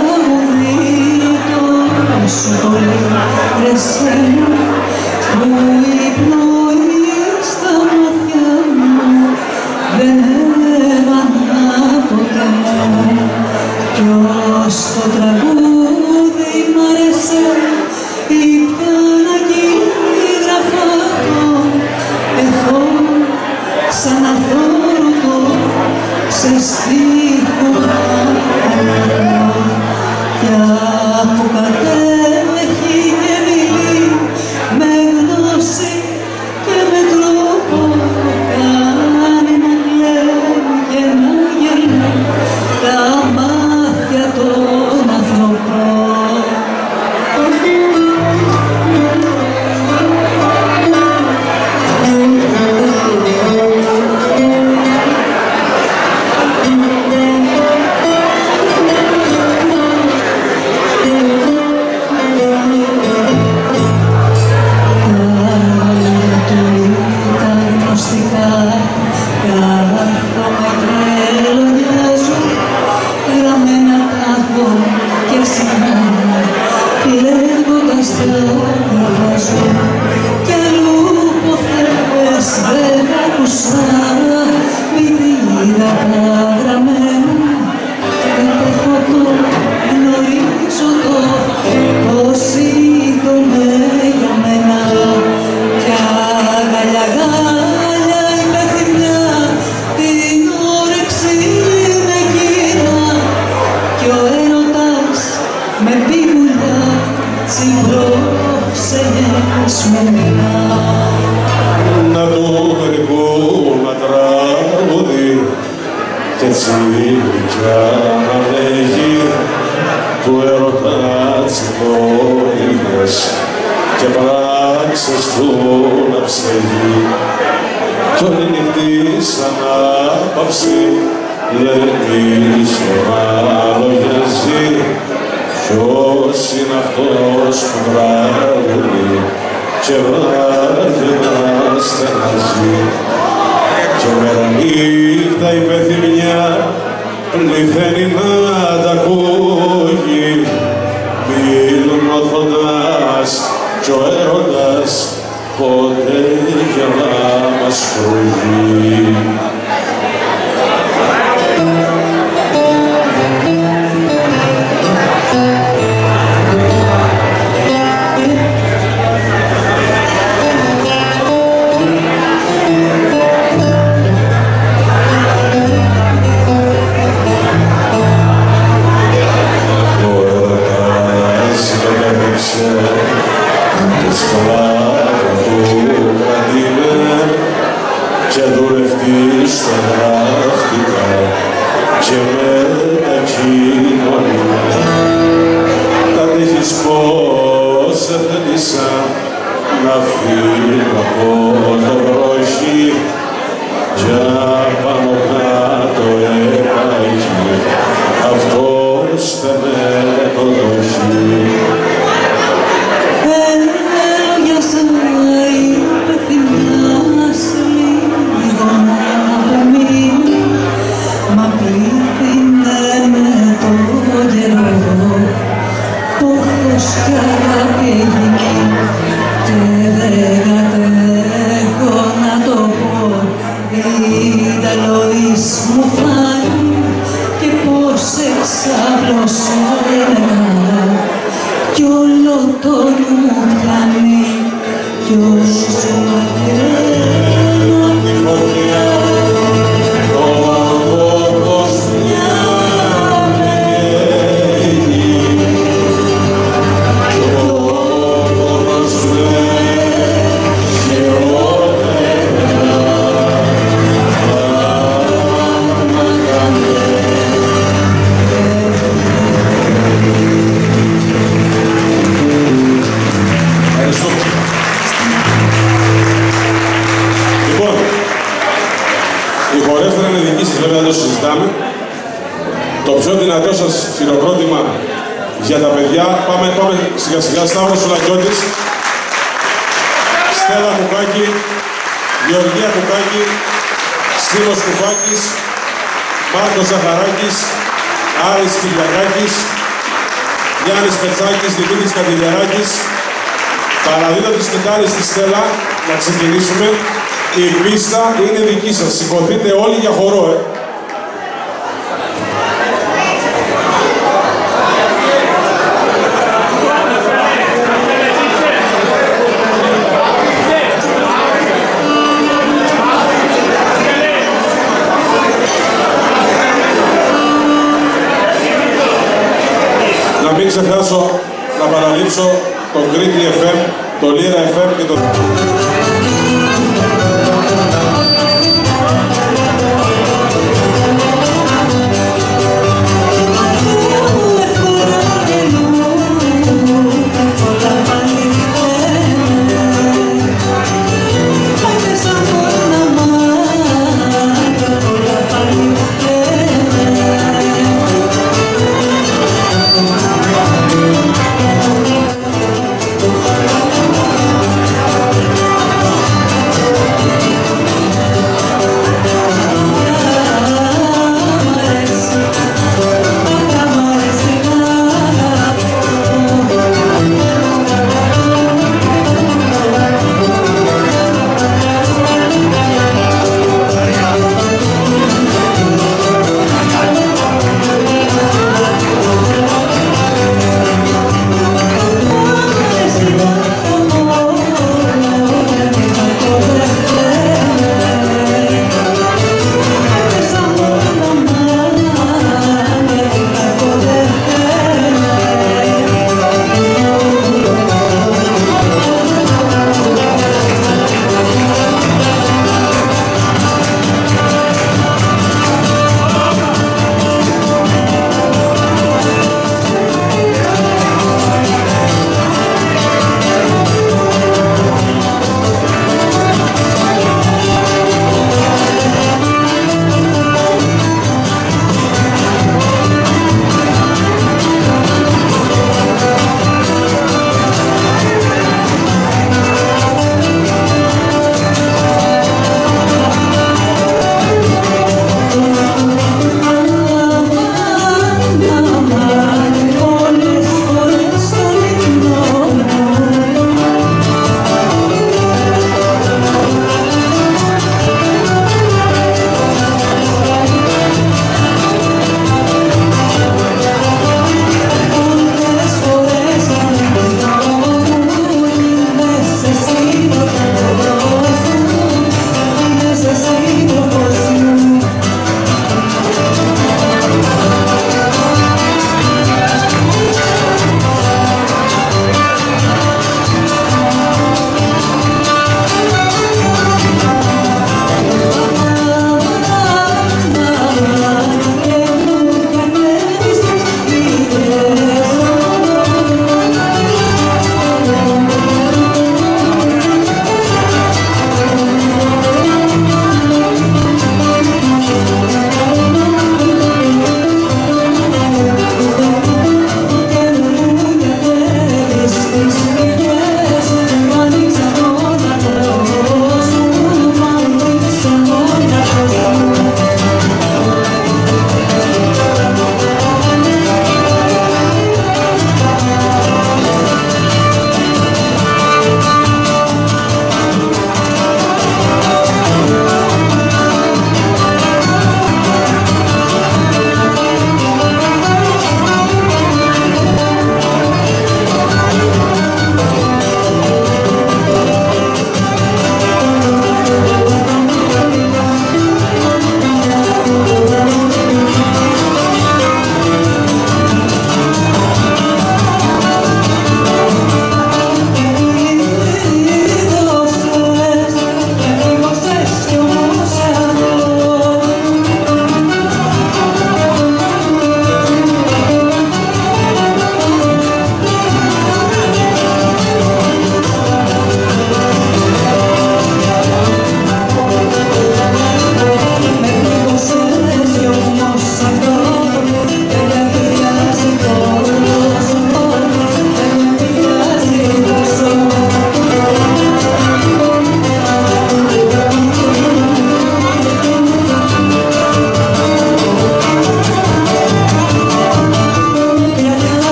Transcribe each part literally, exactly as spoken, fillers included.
τραγουδί τόσο πολύ ρε σένα που η πνοή στα μάτια μου δεν έβανα ποτέ μου κι ως το τραγούδι μ' άρεσε η πιάνακη γραφάτο εδώ σαν αθόρωτο σε στίχο κι από κατέχει και μιλεί με γνώση και με τρόπο κάνει να κλαίει και να γελάει τα μάτια των ανθρώπων. Κι αλλού ποθές δεν άκουσα, μη είδα τα γραμμένα. Κατέχω το, γνωρίζω το, πως ήταν για μένα. Κι αγκαλιά αγκαλιά η πεθυμιά, την όρεξη με κοίτα. Κι ο έρωτας με πηγουλιά τσιμπρόσες με μένα. Να το γρηγούνα τραγούδι κι έτσι γλυκιά να λέγει του έρωτα τσιμπόλιδες και πράξεις του να ψεγεί κι όλη νυχτή σαν άπαυση λέει σοβαρογιαζεί. Ποιος είναι αυτός που τραγουδεί και βράδια στενάζει και μέρα νύχτα η πεθυμιά πληθαίνει να τα ακούγει μιλούν οθώντας κι ο έρωτας ποτέ για να μας κρούγει. Και δουλευτείς στα γραφτικά και με τα κοινωνικά κατέχεις πως σε θέλησα να φύγω από το βροχή κι απάνω κάτω έπαγε αυτός θεμέτω το χει. Μου φάνει και πως εξάπλος έλεγα κι όλο το νου μου πιάνει κι όσο μακραίνω απ' τη φωτιά ο κόκκος μια με καίει κι ο κόκκος λέει χειρότερα. Λοιπόν, η χορεύτρα είναι δική σας, βέβαια δεν το συζητάμε. Το πιο δυνατό σας χειροκρότημα για τα παιδιά. Πάμε, πάμε σιγά σιγά. Σταύρος Σουλακιώτης, Στέλλα Κουκάκη, Γεωργία Κουκάκη, Στήλος Κουφάκης, Μάρκος Ζαχαράκης, Άρης Κυριακάκης, Γιάννης Πετσάκης, Δημήτρης Καντιλιαράκης. Παραδίδω τις κιθάρες στη Στέλλα, να ξεκινήσουμε. Η πίστα είναι δική σας. Σηκωθείτε όλοι για χορό, ε. Να μην ξεχάσω να παραλείψω το Κρήτη εφ εμ, το Λύρα εφ εμ και το...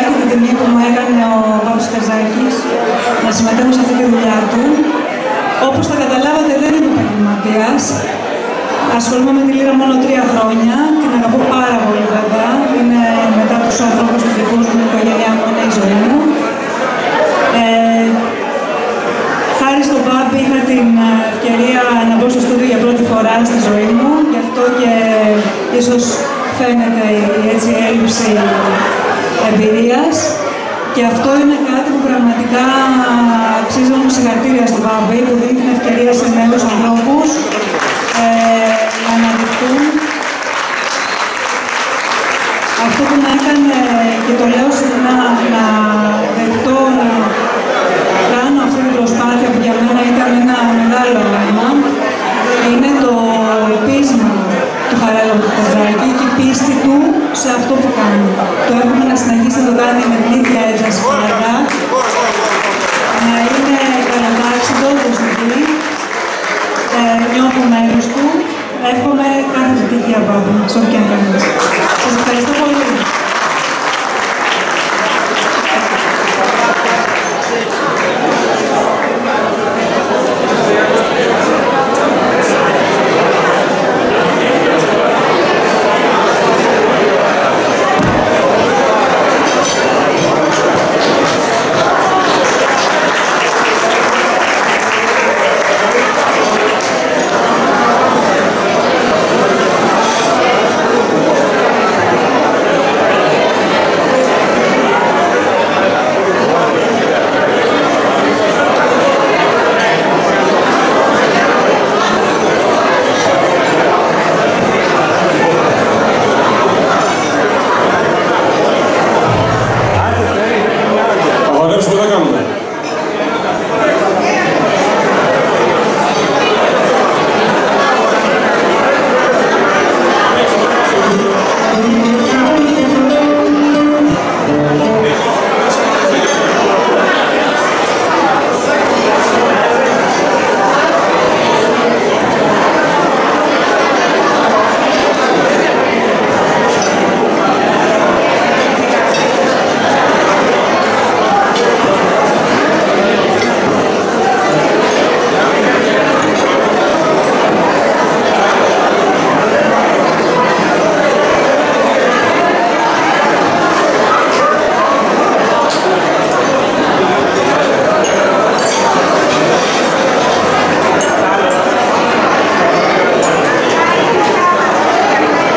και την τιμή που μου έκανε ο Πάπης Τερζάκης να συμμετέχω σε αυτή τη δουλειά του. Όπως θα καταλάβατε, δεν είμαι επαγγελματίας. Ασχολούμαι με τη λύρα μόνο τρία χρόνια. Την αγαπώ πάρα πολύ, βέβαια. Είναι μετά τους ανθρώπους τους δικούς μου, η οικογένειά μου, είναι η ζωή μου. Ε, χάρη στον Πάπη είχα την ευκαιρία να μπω στο στούντιο για πρώτη φορά στη ζωή μου. Γι' αυτό και ίσως φαίνεται η έτσι, έλλειψη εμπειρίας. Και αυτό είναι κάτι που πραγματικά αξίζει μου συγχαρητήρια στον Πάπη, που δίνει την ευκαιρία σε νέους ανθρώπους ε, να αναδειχθούν. Αυτό που με έκανε, και το λέω συχνά, να δεχτώ να κάνω αυτή την προσπάθεια που για μένα ήταν ένα μεγάλο άνοιγμα, είναι το πείσμα του Χαράλαμπου του Τερζάκη και η πίστη του σε αυτό που κάνει. Το έχουμε να συνεχίσει να το κάνει με την ίδια ένταση πάντα, να είναι καλατάξιτο, προσεκτή, ε, νιώθω μέρος του. Εύχομαι κάθε επιτυχία από εδώ, σε ό,τι και αν κάνεις. Σας ευχαριστώ πολύ.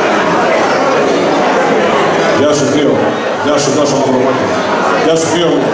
Γεια σου, Θείο. Γεια σου, Τάσο Μαυρομάκη. Γεια σου, Θείο μου.